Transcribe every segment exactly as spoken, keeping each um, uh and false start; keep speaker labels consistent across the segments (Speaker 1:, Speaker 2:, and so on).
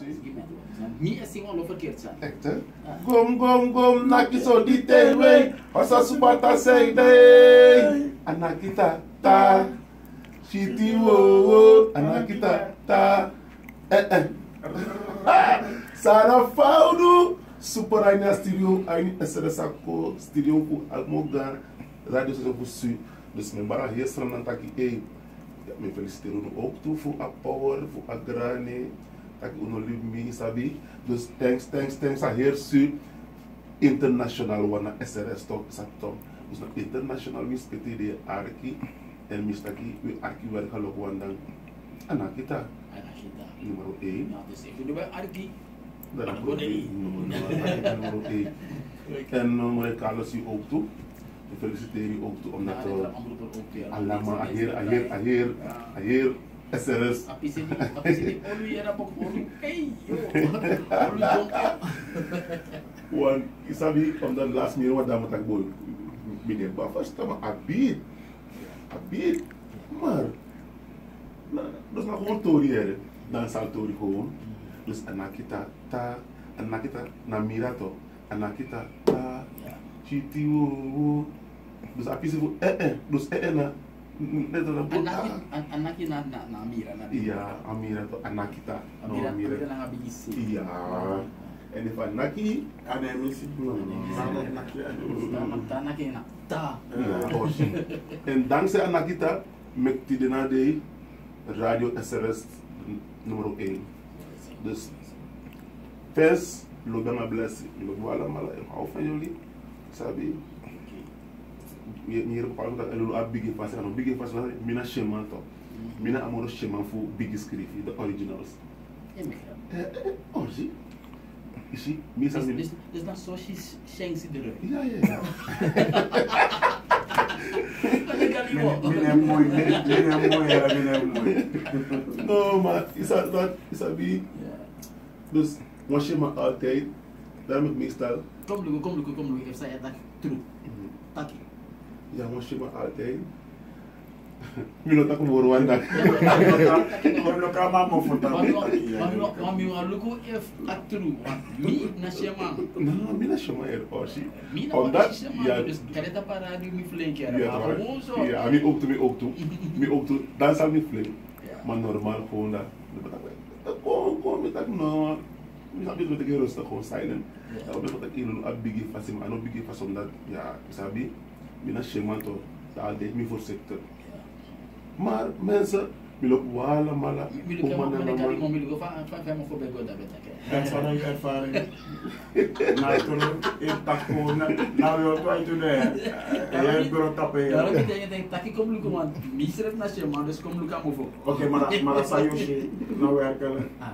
Speaker 1: Niet eens zien we verkeerd zijn.
Speaker 2: Echt hè? Gom gom gom nakiso di tewe. Asa supata seide. Anakita ta. Shiti wo wo. Anakita ta. Eh eh. Sara Faudu. Super Aina Studio. Aini S R S Ako Studio ku Almogar. Radio Station ku Su. Dus mijn bara hier staan dan taki eh. Ja, me feliciteren ook toe voor a power, voor a grane. Taki uno live me sabi. Dus thanks, thanks, thanks a heer Su. International wana S R S top sa top. Dus na international mis peti de arki. En mis taki we arki werk halok wandang. Anakita.
Speaker 1: Anakita.
Speaker 2: Numero één.
Speaker 1: Nou, dus ik doe bij arki.
Speaker 2: Dat is numero één. Numero één. En numero Carlos u ook toe. Ik feliciteer u ook toe omdat allemaal aheer, aheer, aheer, aheer S R S.
Speaker 1: Apisi di, apisi di olu yera bok olu. Hey yo. Olu jongka.
Speaker 2: Want isabi omdat last year wat damat ak boy. Meneer Bafas tama abit. Abit. Maar dus na gewoon tori here. Dan sal tori gewoon. Dus anakita ta, anakita na mirato. Anakita ta. Chiti wo. Dus apisi vo eh eh. Dus eh eh na net na
Speaker 1: Anaki anaki na na na mira na.
Speaker 2: Iya, amira to anakita.
Speaker 1: Amira amira na ngabigisi.
Speaker 2: Iya. En if anaki
Speaker 3: Ana misi. Anaki
Speaker 1: Anaki na ta.
Speaker 2: Ja, oshi. En dankzij anakita mekti dena de radio S R S numero één. Dus fans lo gonna bless. Lo wala mala em hou van jullie. Sabi. Hier bepaald dat elu a bigi fast ano bigi fast na mina sheman to. Mina amoro sheman fu bigi skrifi the originals.
Speaker 1: Ja,
Speaker 2: Eh eh orji. Isi misa
Speaker 1: Dus,
Speaker 2: min.
Speaker 1: dus, dus dan zo shengs in de rug.
Speaker 2: Ja ja ja.
Speaker 3: Mine mooi, mine mooi, era mine mooi.
Speaker 2: No maar isa dat isa bi. Dus was je maar altijd daar met meestal.
Speaker 1: Kom lugu, kom lugu, kom lugu. If saya tak true. Taki.
Speaker 2: Ja, was je maar altijd. Mino tak mo Rwanda.
Speaker 3: Ono kama mo futa.
Speaker 1: Mami mami mami lugu if tak true. Mi na shema.
Speaker 2: No, mina shoma er orsi.
Speaker 1: Mi na
Speaker 2: Omdat
Speaker 1: wat shema.
Speaker 2: ja,
Speaker 1: Dus kareta para di mi flanker.
Speaker 2: ja,
Speaker 1: Maar gewoon zo.
Speaker 2: ja, mi ook toe, mi ook toe. Mi ook toe. Dan zal mi flink. Maar normaal gewoon dat. Gewoon, gewoon met dat no. Mi sabi met de rustig gewoon silent. Ja, omdat dat ik een biggie fasim, een biggie fasim omdat ja, sabi. Mina shema to. Dat deed mi voor sector. Maar mensen, mi loop wala mala.
Speaker 1: Mi lugu kama mene kali mo mi lugu fa fa fa mo fo be goda betake.
Speaker 3: Dat is wat ik ervaring. Nou, toen ik dacht gewoon, nou joh, wat je doet, je bureau tappen.
Speaker 1: Daarom ik denk denk taki kom lugu man. Mi sref na shema dus kom lugu mo fo.
Speaker 3: Oké, maar maar dat zou je nou werken.
Speaker 1: Ah,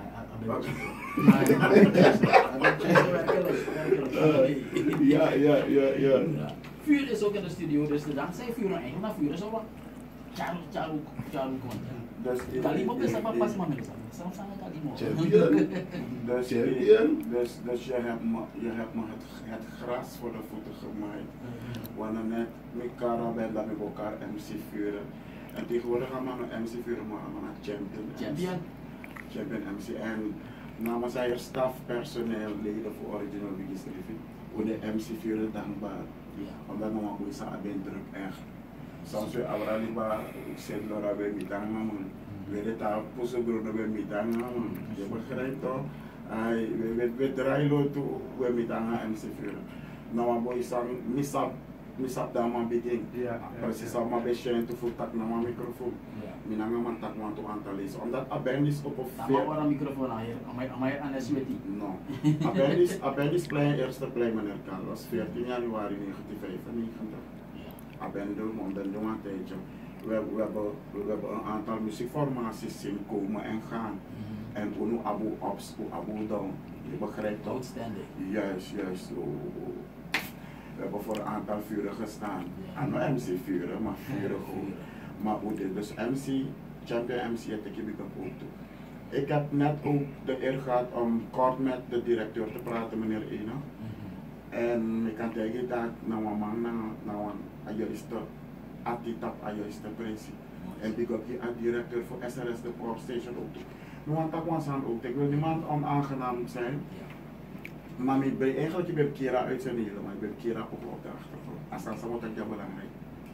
Speaker 2: Ja, ja, ja, ja.
Speaker 1: Vuur is ook in de studio, dus de dansij vuur en eigen vuur is al wat. Charu, charu, charu kon. Kalimo best wel pas maar met z'n. Samen samen kalimo.
Speaker 2: Champion.
Speaker 3: Dus,
Speaker 2: Champion.
Speaker 3: dus, dus je hebt me, je hebt me het, het gras voor de voeten gemaaid. Wanneer net met Kara bij dat met elkaar M C vuren. En tegenwoordig gaan we naar M C vuren, maar we gaan naar Champion.
Speaker 1: Champion.
Speaker 3: Champion M C. En namens haar staf, personeel, leden voor Original Biggie Skrifi. Hoe de M C vuren dankbaar. Omdat we maar goed zijn druk echt. Soms we abrali ba send lora be mitang man. We de ta puso grono be mitang man. Je begrijpt toch? Ai we we we draai lo tu we mitang M C vuren. Nou maar boy sang misap misap da man begin. Ja. Precies al maar be shen tu futak na man microfoon. Minanga man tak man tu antalis. Omdat abendis op of
Speaker 1: Maar waar een microfoon aan hier? Amai amai aan de sweti.
Speaker 3: No. Abendis abendis play eerste play meneer Carlos veertien januari negentien vijfennegentig. Abendo, Mondendo een tijdje. We, we, hebben, we hebben een aantal muziekformaties zien komen en gaan. Mm-hmm. En we nu Abu Ups, Abu Down. Je begrijpt toch?
Speaker 1: Outstanding.
Speaker 3: Juist, juist. We hebben voor een aantal vuren gestaan. Yeah. En nou M C vuren, maar vuren goed. Maar hoe dit, dus M C, Champion M C, heb ik je ook toe. Ik heb net ook de eer gehad om kort met de directeur te praten, meneer Ena. En ik kan tegen dat nou een man nou een juiste attitap, een juiste pressie. En ik heb hier een directeur voor S R S de Power Station ook. want dat was aan ook. Ik wil niemand onaangenaam zijn. Maar ik ben eigenlijk bij Kira uit zijn hele, maar ik ben Kira ook op de achtergrond. Als dat zo wat ik belangrijk.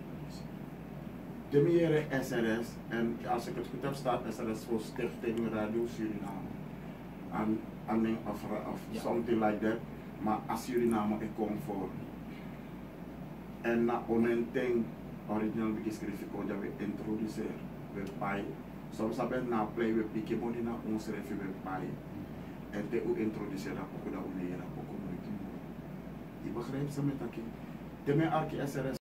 Speaker 3: De meer S R S, en als ik het goed heb, staat S R S voor Stichting Radio Suriname. En, en of, of yeah. something like that. Maar als Suriname ik kom voor. En na onenting original beschrijven dat we introduceren. We pai. Soms hebben we na play we pikken money na ons refi we pai. En te ook introduceren dat ook dat we leren ook nooit. Je begrijpt ze met dat? De meer arki S R S.